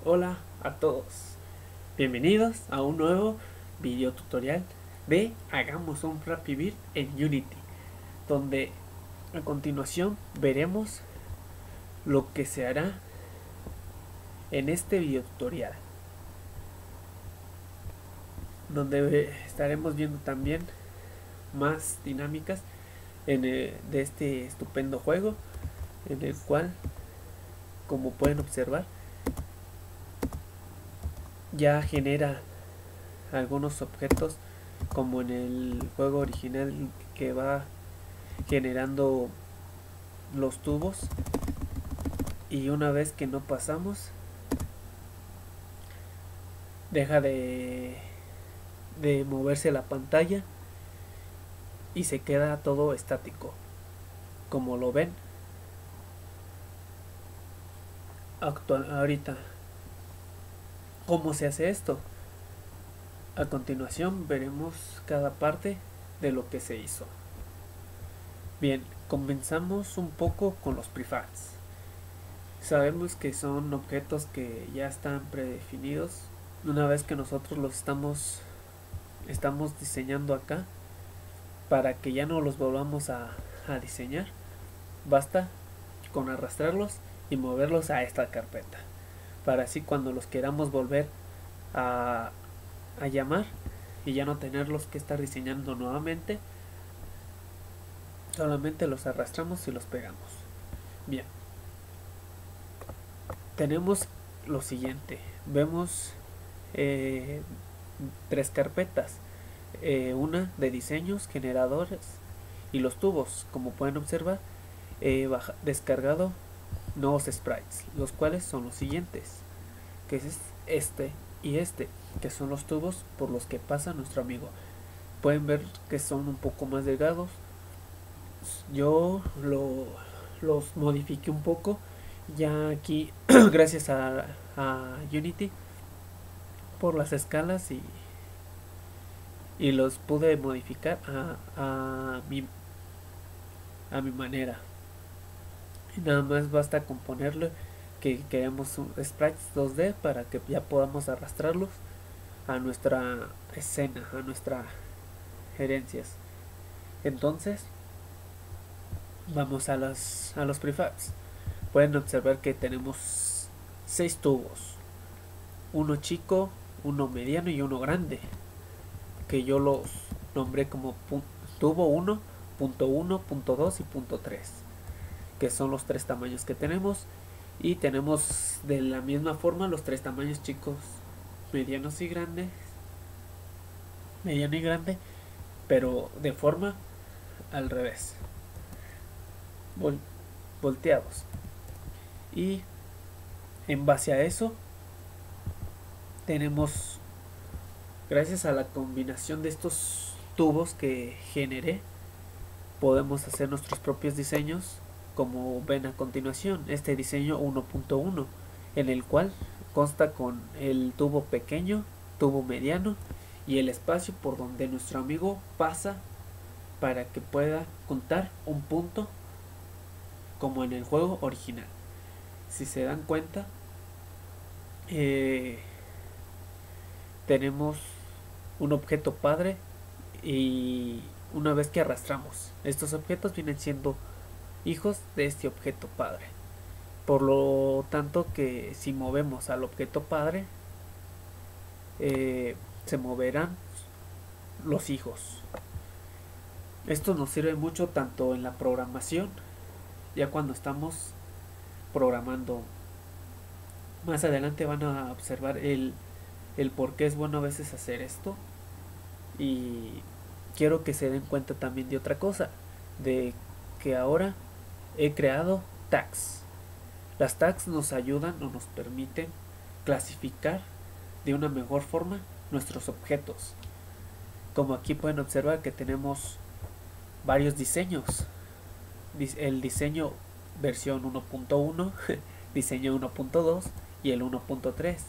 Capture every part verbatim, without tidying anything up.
Hola a todos, bienvenidos a un nuevo video tutorial de Hagamos un Flappy Bird en Unity, donde a continuación veremos lo que se hará en este video tutorial, donde estaremos viendo también más dinámicas en el, de este estupendo juego, en el cual, como pueden observar, ya genera algunos objetos como en el juego original, que va generando los tubos, y una vez que no pasamos deja de, de moverse la pantalla y se queda todo estático, como lo ven actual ahorita. ¿Cómo se hace esto? A continuación veremos cada parte de lo que se hizo. Bien, comenzamos un poco con los prefabs. Sabemos que son objetos que ya están predefinidos. Una vez que nosotros los estamos estamos diseñando acá, para que ya no los volvamos a, a diseñar, basta con arrastrarlos y moverlos a esta carpeta, para así cuando los queramos volver a, a llamar y ya no tenerlos que estar diseñando nuevamente, solamente los arrastramos y los pegamos. Bien, tenemos lo siguiente. Vemos eh, tres carpetas, eh, una de diseños, generadores y los tubos. Como pueden observar, he baja, descargado nuevos sprites, los cuales son los siguientes, que es este y este, que son los tubos por los que pasa nuestro amigo. Pueden ver que son un poco más delgados. Yo lo, los modifiqué un poco ya aquí gracias a, a Unity, por las escalas, y, y los pude modificar a, a, mi, a mi manera. Y nada más basta con ponerle que queremos un sprites dos D para que ya podamos arrastrarlos a nuestra escena, a nuestras herencias. Entonces vamos a los, a los prefabs. Pueden observar que tenemos seis tubos, uno chico, uno mediano y uno grande, que yo los nombré como tubo uno, punto uno, punto dos y punto tres, que son los tres tamaños que tenemos. Y tenemos de la misma forma los tres tamaños: chicos, medianos y grandes, mediano y grande, pero de forma al revés, Vol volteados. Y en base a eso tenemos, gracias a la combinación de estos tubos que generé, podemos hacer nuestros propios diseños, como ven a continuación. Este diseño uno punto uno, en el cual consta con el tubo pequeño, tubo mediano y el espacio por donde nuestro amigo pasa, para que pueda contar un punto como en el juego original. Si se dan cuenta, eh, tenemos un objeto padre, y una vez que arrastramos, estos objetos vienen siendo hijos de este objeto padre. Por lo tanto, que si movemos al objeto padre, eh, se moverán los hijos. Esto nos sirve mucho tanto en la programación, ya cuando estamos programando. Más adelante van a observar el, el por qué es bueno a veces hacer esto. Y quiero que se den cuenta también de otra cosa, de que ahora he creado tags. Las tags nos ayudan o nos permiten clasificar de una mejor forma nuestros objetos. Como aquí pueden observar que tenemos varios diseños: el diseño versión uno punto uno, diseño uno punto dos y el uno punto tres.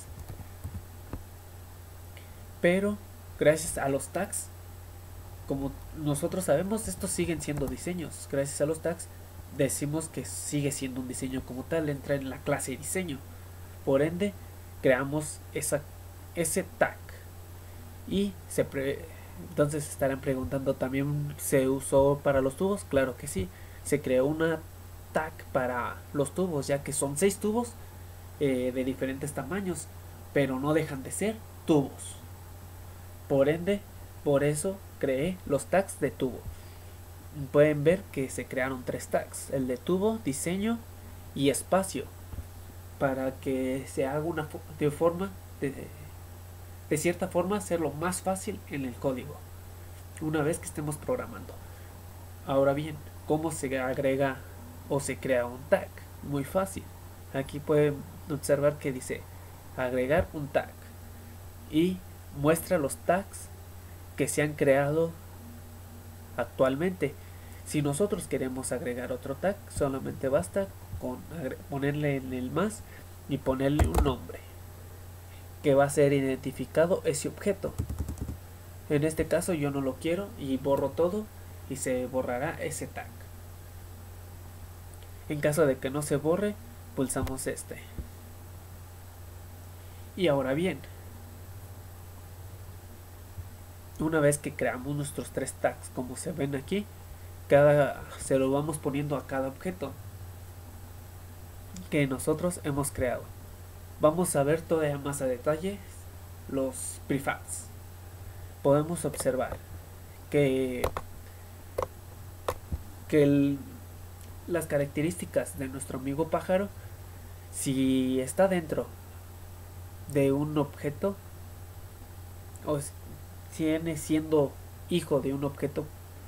Pero gracias a los tags, como nosotros sabemos, estos siguen siendo diseños. Gracias a los tags decimos que sigue siendo un diseño como tal, entra en la clase de diseño. Por ende, creamos esa, ese tag. Y se pre entonces estarán preguntando, ¿también se usó para los tubos? Claro que sí, se creó una tag para los tubos, ya que son seis tubos eh, de diferentes tamaños, pero no dejan de ser tubos. Por ende, por eso creé los tags de tubo. Pueden ver que se crearon tres tags, el de tubo, diseño y espacio, para que se haga una fo de forma de, de cierta forma hacerlo más fácil en el código una vez que estemos programando. Ahora bien, ¿cómo se agrega o se crea un tag? Muy fácil. Aquí pueden observar que dice agregar un tag y muestra los tags que se han creado actualmente. Si nosotros queremos agregar otro tag, solamente basta con ponerle en el más y ponerle un nombre que va a ser identificado ese objeto. En este caso yo no lo quiero y borro todo y se borrará ese tag. En caso de que no se borre, pulsamos este. Y ahora bien, una vez que creamos nuestros tres tags, como se ven aquí, cada se lo vamos poniendo a cada objeto que nosotros hemos creado. Vamos a ver todavía más a detalle los prefabs. Podemos observar que, que el, las características de nuestro amigo pájaro, si está dentro de un objeto o si viene siendo hijo de un objeto,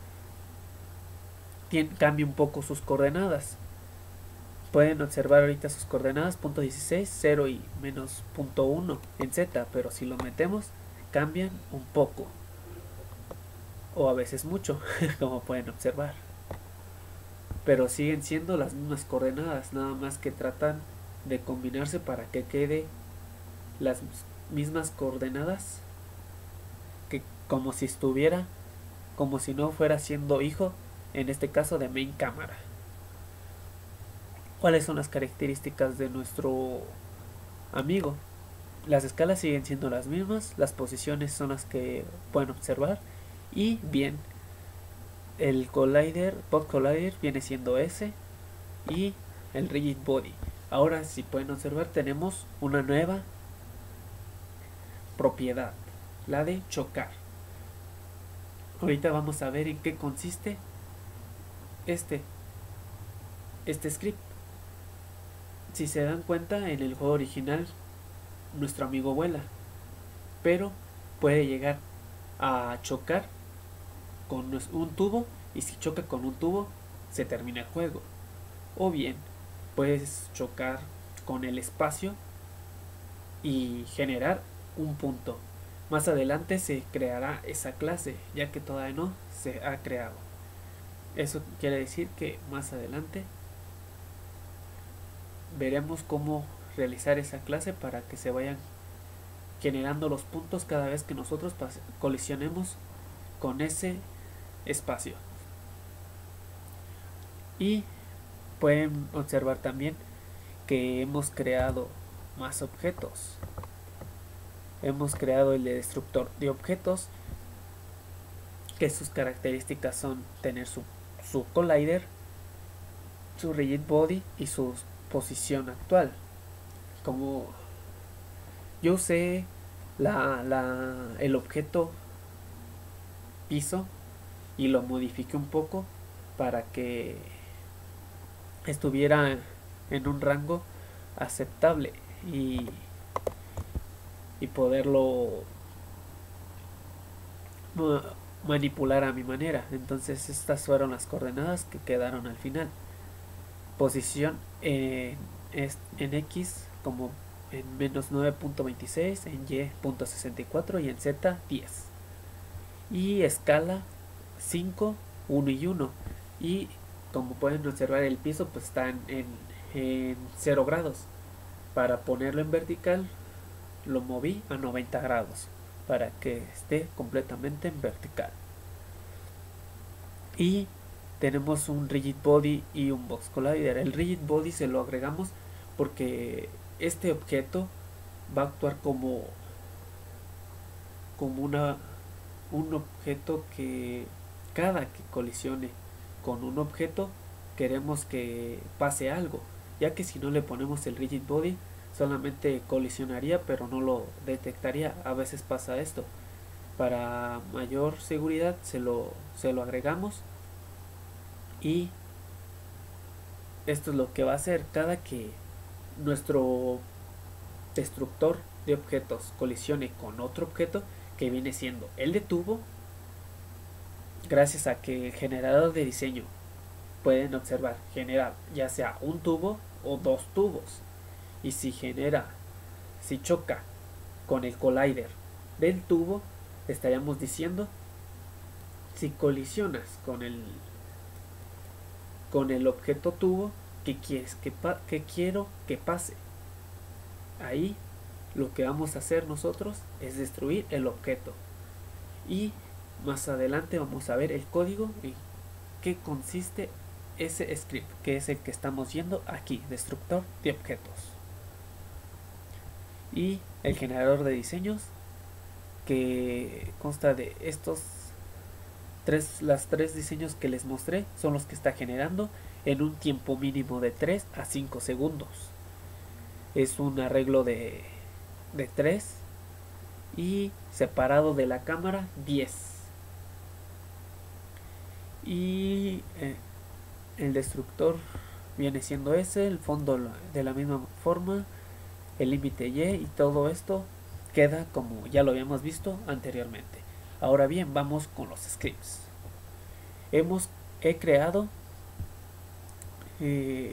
tiene, cambia un poco sus coordenadas. Pueden observar ahorita sus coordenadas punto dieciséis, cero y menos punto uno en Z, pero si lo metemos cambian un poco o a veces mucho, como pueden observar, pero siguen siendo las mismas coordenadas, nada más que tratan de combinarse para que quede las mismas coordenadas, que como si estuviera, como si no fuera siendo hijo, en este caso de main cámara. ¿Cuáles son las características de nuestro amigo? Las escalas siguen siendo las mismas, las posiciones son las que pueden observar, y bien, el collider, pod collider viene siendo S, y el rigid body. Ahora, si pueden observar, tenemos una nueva propiedad, la de chocar. Ahorita vamos a ver en qué consiste este este script. Si se dan cuenta, en el juego original nuestro amigo vuela, pero puede llegar a chocar con un tubo, y si choca con un tubo se termina el juego. O bien puedes chocar con el espacio y generar un punto. Más adelante se creará esa clase, ya que todavía no se ha creado. Eso quiere decir que más adelante veremos cómo realizar esa clase para que se vayan generando los puntos cada vez que nosotros colisionemos con ese espacio. Y pueden observar también que hemos creado más objetos. Hemos creado el de destructor de objetos, que sus características son tener su, su collider, su rigid body y su posición actual. Como yo usé la, la, el objeto piso y lo modifiqué un poco para que estuviera en un rango aceptable y, y poderlo manipular a mi manera. Entonces estas fueron las coordenadas que quedaron al final. Posición en, en X como en menos nueve punto veintiséis, en Y punto sesenta y cuatro y en Z diez. Y escala cinco, uno y uno. Y como pueden observar, el piso pues está en, en, en cero grados. Para ponerlo en vertical lo moví a noventa grados para que esté completamente en vertical. Y tenemos un rigid body y un box collider. El rigid body se lo agregamos porque este objeto va a actuar como como una un objeto que cada que colisione con un objeto queremos que pase algo, ya que si no le ponemos el rigid body solamente colisionaría pero no lo detectaría. A veces pasa esto. Para mayor seguridad se lo, se lo agregamos, y esto es lo que va a hacer cada que nuestro destructor de objetos colisione con otro objeto que viene siendo el de tubo. Gracias a que el generador de diseño pueden observar generar ya sea un tubo o dos tubos, y si genera, si choca con el collider del tubo, estaríamos diciendo si colisionas con el con el objeto tubo que quieres que, pa que quiero que pase. Ahí lo que vamos a hacer nosotros es destruir el objeto, y más adelante vamos a ver el código en qué consiste ese script, que es el que estamos viendo aquí, destructor de objetos. Y el generador de diseños, que consta de estos tres, las tres diseños que les mostré, son los que está generando en un tiempo mínimo de tres a cinco segundos. Es un arreglo de, de tres, y separado de la cámara diez. Y eh, el destructor viene siendo ese, el fondo de la misma forma, el límite Y, y todo esto queda como ya lo habíamos visto anteriormente. Ahora bien, vamos con los scripts. Hemos he creado eh,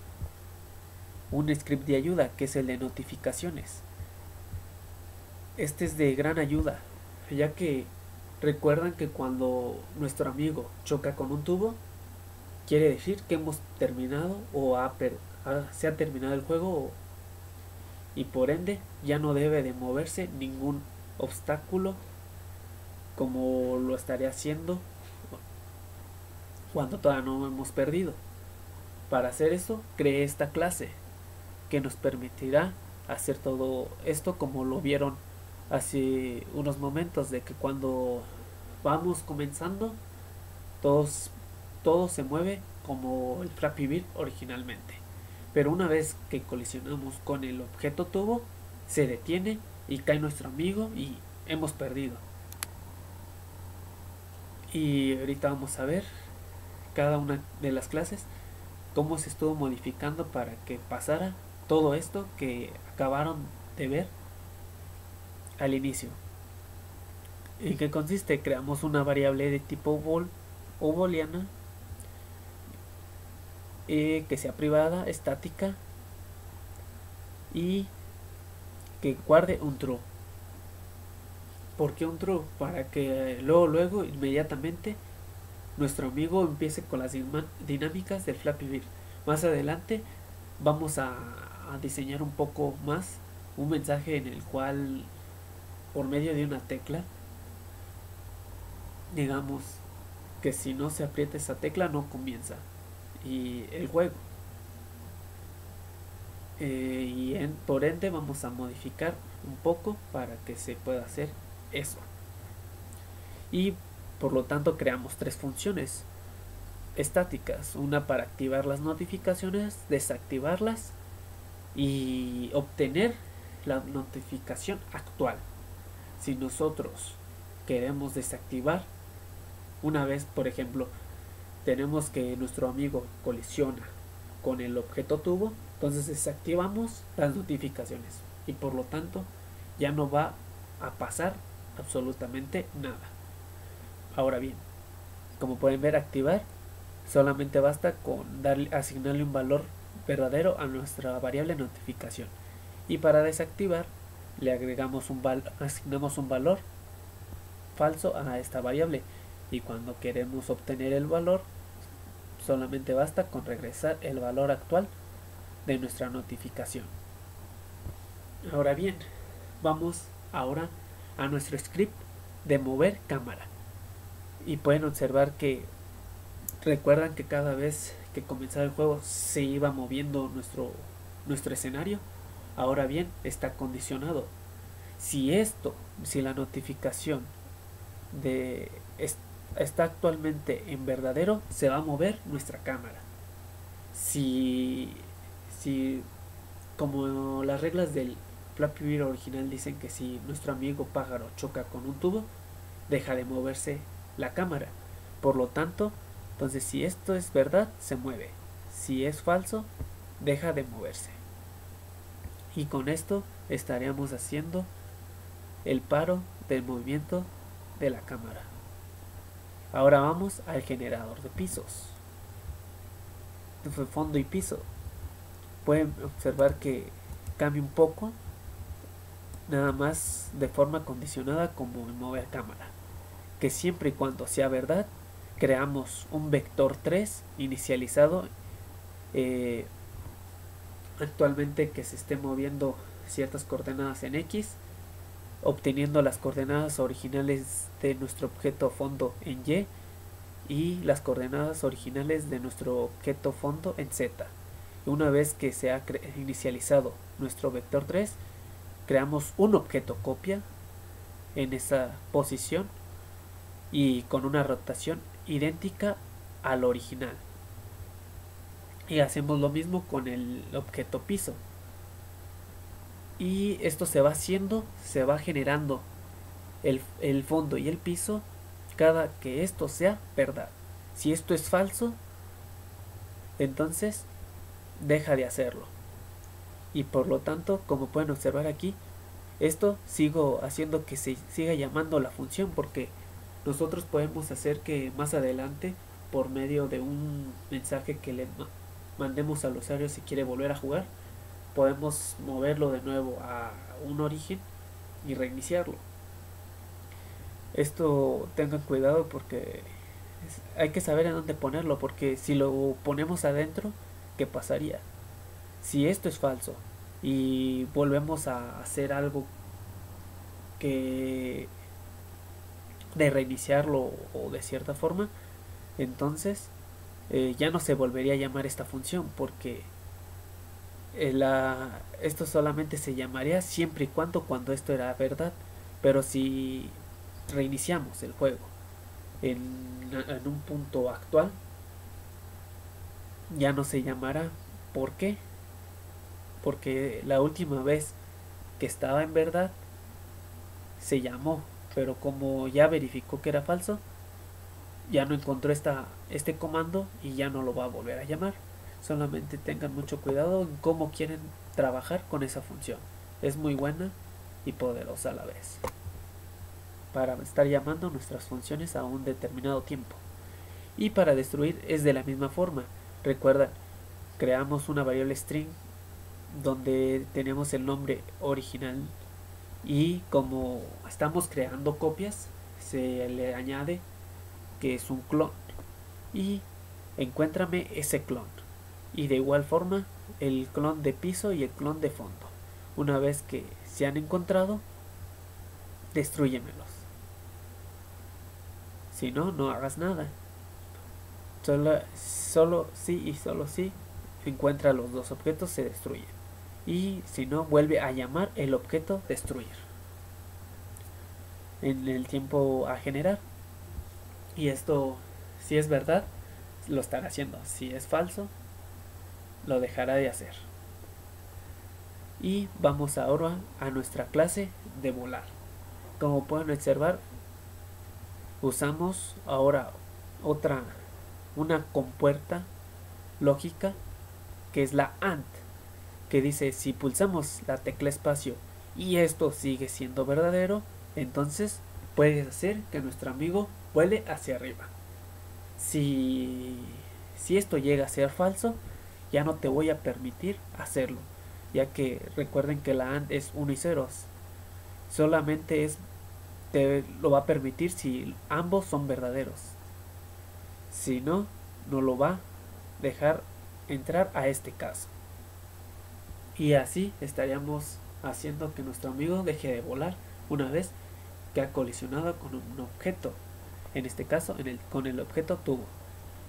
un script de ayuda, que es el de notificaciones. Este es de gran ayuda, ya que recuerdan que cuando nuestro amigo choca con un tubo, quiere decir que hemos terminado o ha, ha, se ha terminado el juego, y por ende ya no debe de moverse ningún obstáculo como lo estaría haciendo cuando todavía no hemos perdido. Para hacer eso, creé esta clase que nos permitirá hacer todo esto como lo vieron hace unos momentos, de que cuando vamos comenzando todos, todo se mueve como el Flappy Bird originalmente, pero una vez que colisionamos con el objeto tubo se detiene y cae nuestro amigo y hemos perdido. Y ahorita vamos a ver cada una de las clases cómo se estuvo modificando para que pasara todo esto que acabaron de ver al inicio. ¿En qué consiste? Creamos una variable de tipo bol o booleana eh, que sea privada, estática, y que guarde un true. ¿Por qué un true? Para que luego, luego, inmediatamente nuestro amigo empiece con las dinámicas del Flappy Bird. Más adelante vamos a, a diseñar un poco más un mensaje en el cual, por medio de una tecla, digamos que si no se aprieta esa tecla no comienza y el juego. Eh, y en, por ende vamos a modificar un poco para que se pueda hacer eso. Y por lo tanto creamos tres funciones estáticas, una para activar las notificaciones, desactivarlas y obtener la notificación actual. Si nosotros queremos desactivar, una vez por ejemplo tenemos que nuestro amigo colisiona con el objeto tubo, entonces desactivamos las notificaciones y por lo tanto ya no va a pasar absolutamente nada. Ahora bien, como pueden ver, activar solamente basta con darle, asignarle un valor verdadero a nuestra variable notificación, y para desactivar le agregamos un val asignamos un valor falso a esta variable, y cuando queremos obtener el valor solamente basta con regresar el valor actual de nuestra notificación. Ahora bien, vamos ahora a nuestro script de mover cámara, y pueden observar que recuerdan que cada vez que comenzaba el juego se iba moviendo nuestro, nuestro escenario. Ahora bien, está condicionado. Si esto, si la notificación de es, está actualmente en verdadero, se va a mover nuestra cámara. Si, si como las reglas del Flappy Bird original dicen que si nuestro amigo pájaro choca con un tubo, deja de moverse la cámara. Por lo tanto, entonces si esto es verdad, se mueve. Si es falso, deja de moverse. Y con esto estaríamos haciendo el paro del movimiento de la cámara. Ahora vamos al generador de pisos. Fondo y piso. Pueden observar que cambia un poco, nada más de forma condicionada como en mover cámara. Que siempre y cuando sea verdad, creamos un vector tres inicializado eh, actualmente que se esté moviendo ciertas coordenadas en X, obteniendo las coordenadas originales de nuestro objeto fondo en Y y las coordenadas originales de nuestro objeto fondo en Z. Una vez que se ha inicializado nuestro vector tres, creamos un objeto copia en esa posición y con una rotación idéntica al original. Y hacemos lo mismo con el objeto piso. Y esto se va haciendo, se va generando el, el fondo y el piso cada que esto sea verdad. Si esto es falso, entonces deja de hacerlo. Y por lo tanto, como pueden observar aquí, esto sigo haciendo que se siga llamando la función, porque nosotros podemos hacer que más adelante, por medio de un mensaje que le mandemos al usuario si quiere volver a jugar, podemos moverlo de nuevo a un origen y reiniciarlo. Esto tengan cuidado porque hay que saber en dónde ponerlo, porque si lo ponemos adentro, ¿qué pasaría? Si esto es falso y volvemos a hacer algo que de reiniciarlo o de cierta forma, entonces eh, ya no se volvería a llamar esta función, porque eh, la, esto solamente se llamaría siempre y cuando cuando esto era verdad. Pero si reiniciamos el juego en, en un punto actual, ya no se llamará. ¿Por qué? Porque la última vez que estaba en verdad se llamó, pero como ya verificó que era falso, ya no encontró esta, este comando y ya no lo va a volver a llamar. Solamente tengan mucho cuidado en cómo quieren trabajar con esa función. Es muy buena y poderosa a la vez para estar llamando nuestras funciones a un determinado tiempo. Y para destruir es de la misma forma. Recuerda, creamos una variable string donde tenemos el nombre original y como estamos creando copias, se le añade que es un clon y encuéntrame ese clon. Y de igual forma el clon de piso y el clon de fondo. Una vez que se han encontrado, destrúyemelos. Si no, no hagas nada. Solo, solo si y solo si encuentra los dos objetos, se destruyen. Y si no, vuelve a llamar el objeto destruir en el tiempo a generar. Y esto, si es verdad, lo estará haciendo. Si es falso, lo dejará de hacer. Y vamos ahora a nuestra clase de volar. Como pueden observar, usamos ahora otra, una compuerta lógica que es la AND, que dice si pulsamos la tecla espacio y esto sigue siendo verdadero, entonces puede hacer que nuestro amigo vuele hacia arriba. Si, si esto llega a ser falso, ya no te voy a permitir hacerlo, ya que recuerden que la AND es uno y ceros. Solamente es te lo va a permitir si ambos son verdaderos. Si no, no lo va a dejar entrar a este caso. Y así estaríamos haciendo que nuestro amigo deje de volar una vez que ha colisionado con un objeto. En este caso, en el, con el objeto tubo.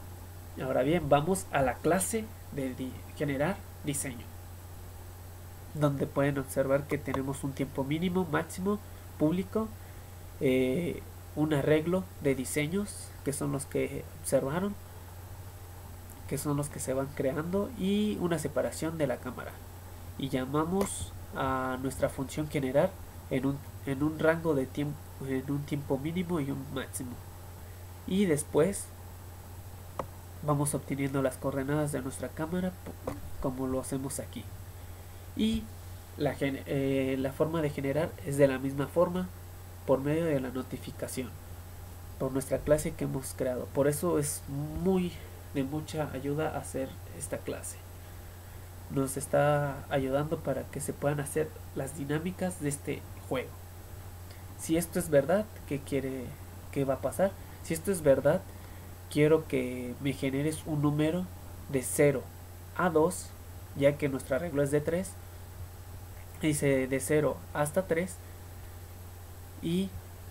Ahora bien, vamos a la clase de di- generar diseño. donde pueden observar que tenemos un tiempo mínimo, máximo, público, eh, un arreglo de diseños, que son los que observaron, que son los que se van creando, y una separación de la cámara. Y llamamos a nuestra función generar en un, en un rango de tiempo, en un tiempo mínimo y un máximo. Y después vamos obteniendo las coordenadas de nuestra cámara como lo hacemos aquí. Y la, eh, la forma de generar es de la misma forma, por medio de la notificación, por nuestra clase que hemos creado. Por eso es muy de mucha ayuda hacer esta clase. Nos está ayudando para que se puedan hacer las dinámicas de este juego. Si esto es verdad, ¿qué quiere qué va a pasar? Si esto es verdad, quiero que me generes un número de cero a dos, ya que nuestro arreglo es de tres. Dice de cero hasta tres. Y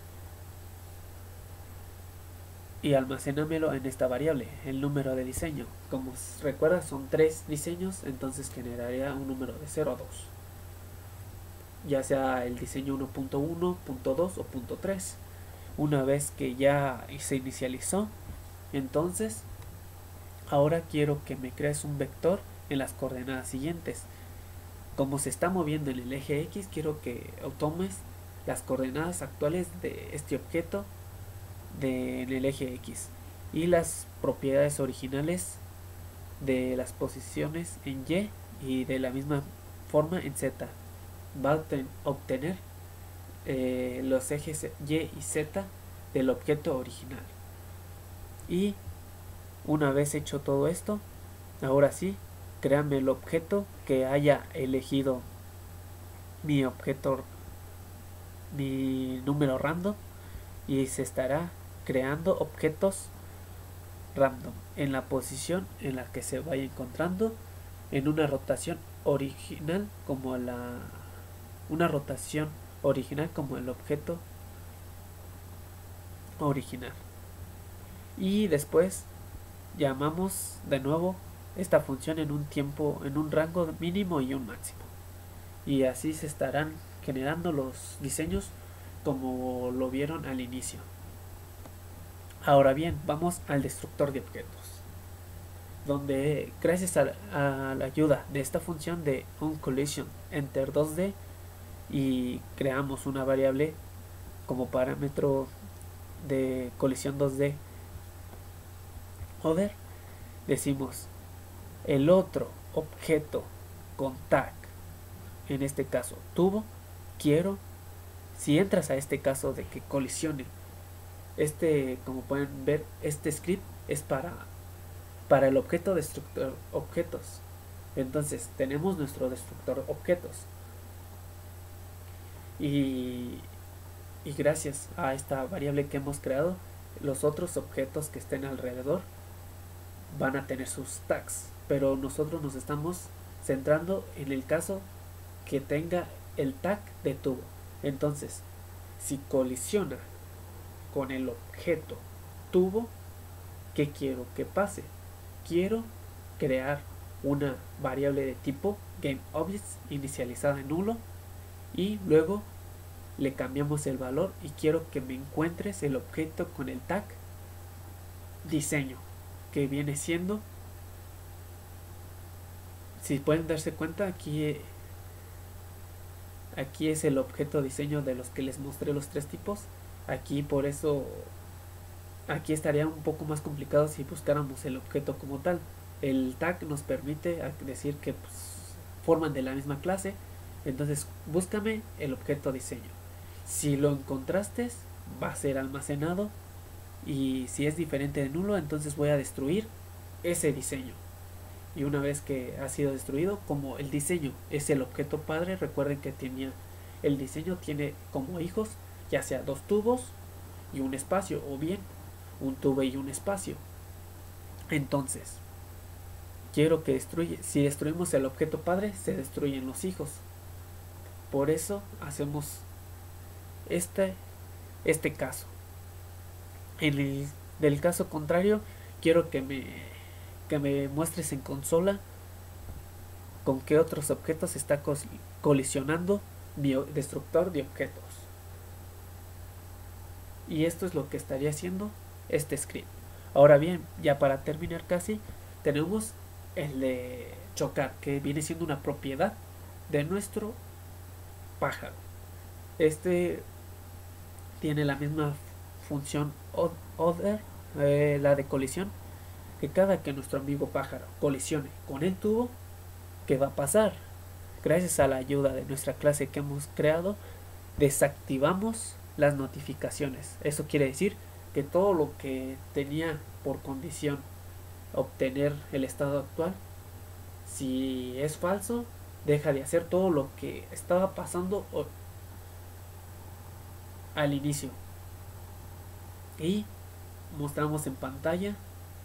y almacénamelo en esta variable, el número de diseño. Como recuerdas, son tres diseños, entonces generaría un número de cero a dos, ya sea el diseño uno punto uno, punto dos o punto tres. Una vez que ya se inicializó, entonces ahora quiero que me crees un vector en las coordenadas siguientes. Como se está moviendo en el eje X, quiero que tomes las coordenadas actuales de este objeto de, en el eje X y las propiedades originales de las posiciones en Y, y de la misma forma en Z. Va a obtener eh, los ejes Y y Z del objeto original. Y una vez hecho todo esto, ahora sí, créame el objeto que haya elegido mi objeto, mi número random, y se estará creando objetos random en la posición en la que se vaya encontrando, en una rotación original como la una rotación original como el objeto original. Y después llamamos de nuevo esta función en un tiempo, en un rango mínimo y un máximo, y así se estarán generando los diseños como lo vieron al inicio. Ahora bien, vamos al destructor de objetos, donde gracias a, a la ayuda de esta función de onCollisionEnter dos D, y creamos una variable como parámetro de colisión dos D other, decimos el otro objeto con tag, en este caso tubo, quiero, si entras a este caso de que colisione, este, como pueden ver, este script es para para el objeto destructor objetos. Entonces tenemos nuestro destructor objetos, y, y gracias a esta variable que hemos creado, los otros objetos que estén alrededor van a tener sus tags, pero nosotros nos estamos centrando en el caso que tenga el tag de tubo. Entonces, si colisiona con el objeto tubo, ¿qué quiero que pase? Quiero crear una variable de tipo GameObjects inicializada en nulo, y luego le cambiamos el valor y quiero que me encuentres el objeto con el tag diseño, que viene siendo, si pueden darse cuenta, aquí aquí es el objeto diseño de los que les mostré los tres tipos. Aquí por eso aquí estaría un poco más complicado si buscáramos el objeto como tal. El tag nos permite decir que pues, forman de la misma clase. Entonces búscame el objeto diseño. Si lo encontraste, va a ser almacenado, y si es diferente de nulo, entonces voy a destruir ese diseño. Y una vez que ha sido destruido, como el diseño es el objeto padre, recuerden que tenía el diseño tiene como hijos ya sea dos tubos y un espacio, o bien un tubo y un espacio. Entonces quiero que destruye, si destruimos el objeto padre, se destruyen los hijos. Por eso hacemos este, este caso. En el del caso contrario, quiero que me, que me muestres en consola con qué otros objetos está colisionando mi destructor de objetos. Y esto es lo que estaría haciendo este script. Ahora bien, ya para terminar casi, tenemos el de chocar, que viene siendo una propiedad de nuestro pájaro. Este tiene la misma función other, eh, la de colisión, que cada que nuestro amigo pájaro colisione con el tubo, ¿qué va a pasar? Gracias a la ayuda de nuestra clase que hemos creado, desactivamos las notificaciones. Eso quiere decir que todo lo que tenía por condición obtener el estado actual, si es falso, deja de hacer todo lo que estaba pasando al inicio. Y mostramos en pantalla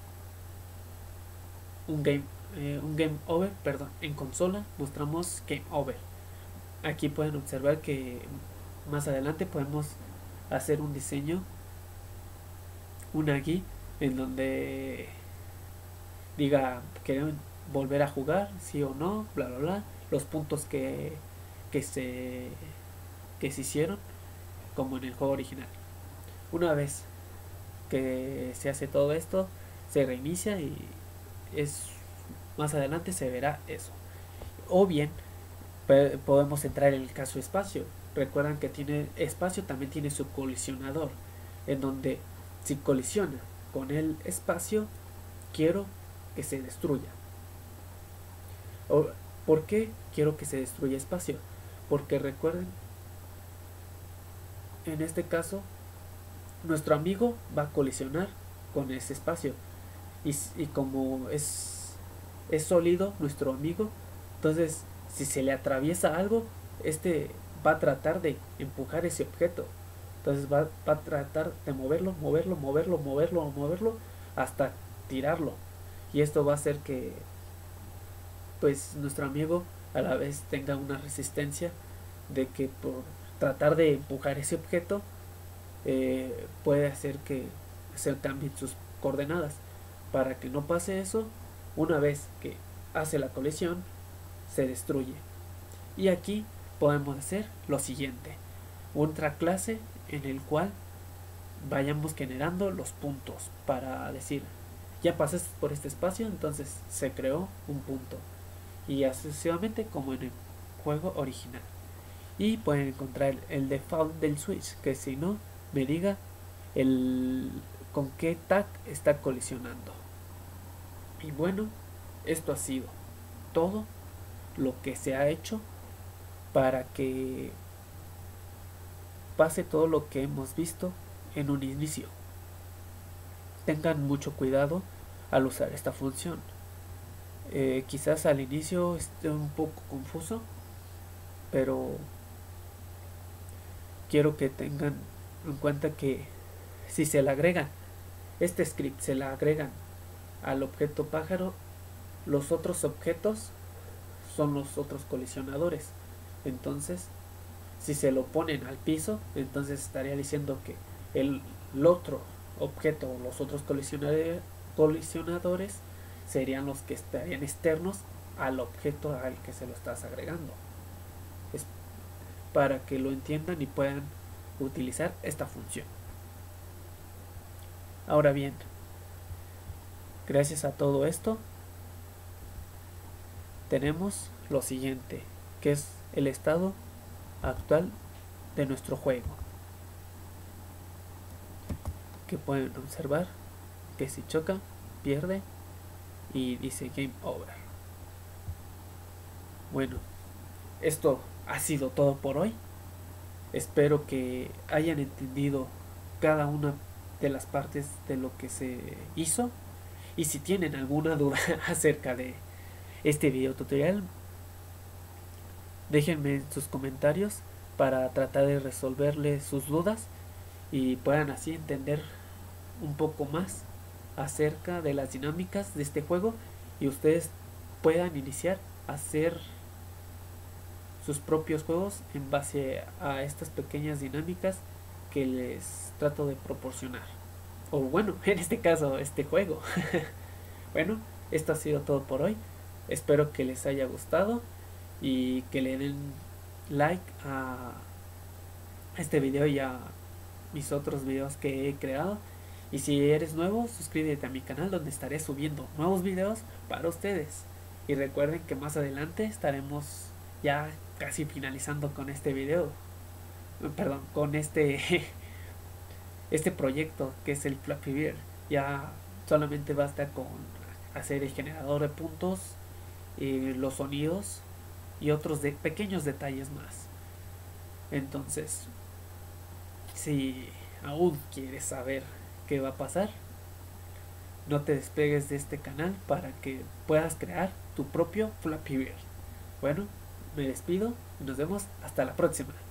un game, eh, un game over, perdón, en consola mostramos game over. Aquí pueden observar que más adelante podemos hacer un diseño, una guía en donde diga quieren volver a jugar, sí o no, bla bla bla, los puntos que, que se que se hicieron como en el juego original. Una vez que se hace todo esto, se reinicia y es más adelante se verá eso. O bien podemos entrar en el caso espacio. Recuerdan que tiene espacio, también tiene su colisionador, en donde si colisiona con el espacio, quiero que se destruya. ¿Por qué quiero que se destruya espacio? Porque recuerden, en este caso, nuestro amigo va a colisionar con ese espacio. Y, y como es, es sólido nuestro amigo, entonces si se le atraviesa algo, este va a tratar de empujar ese objeto. Entonces va, va a tratar de moverlo, moverlo, moverlo, moverlo, moverlo, hasta tirarlo. Y esto va a hacer que pues nuestro amigo a la vez tenga una resistencia de que por tratar de empujar ese objeto eh, puede hacer que se cambien sus coordenadas. Para que no pase eso, una vez que hace la colisión, se destruye. Y aquí podemos hacer lo siguiente: otra clase en el cual vayamos generando los puntos para decir ya pasaste por este espacio, entonces se creó un punto, y sucesivamente como en el juego original. Y pueden encontrar el default del switch, que si no me diga el con qué tag está colisionando. Y bueno, esto ha sido todo lo que se ha hecho para que pase todo lo que hemos visto en un inicio. Tengan mucho cuidado al usar esta función. Eh, quizás al inicio esté un poco confuso, pero quiero que tengan en cuenta que si se le agrega este script, se le agregan al objeto pájaro, los otros objetos son los otros colisionadores. Entonces, si se lo ponen al piso, entonces estaría diciendo que el, el otro objeto o los otros colisionadores, colisionadores serían los que estarían externos al objeto al que se lo estás agregando. Es para que lo entiendan y puedan utilizar esta función. Ahora bien, gracias a todo esto, tenemos lo siguiente, que es el estado actual de nuestro juego, que pueden observar que si choca, pierde y dice game over. Bueno, esto ha sido todo por hoy. Espero que hayan entendido cada una de las partes de lo que se hizo, y si tienen alguna duda acerca de este video tutorial, déjenme en sus comentarios para tratar de resolverles sus dudas y puedan así entender un poco más acerca de las dinámicas de este juego, y ustedes puedan iniciar a hacer sus propios juegos en base a estas pequeñas dinámicas que les trato de proporcionar, o bueno, en este caso este juego. Bueno, esto ha sido todo por hoy. Espero que les haya gustado y que le den like a este video y a mis otros videos que he creado. Y si eres nuevo, suscríbete a mi canal donde estaré subiendo nuevos videos para ustedes. Y recuerden que más adelante estaremos ya casi finalizando con este video. Perdón, con este este proyecto que es el Flappy Bird. Ya solamente basta con hacer el generador de puntos, eh, los sonidos y otros de pequeños detalles más. Entonces, si aún quieres saber qué va a pasar, no te despegues de este canal para que puedas crear tu propio Flappy Bird. Bueno, me despido y nos vemos hasta la próxima.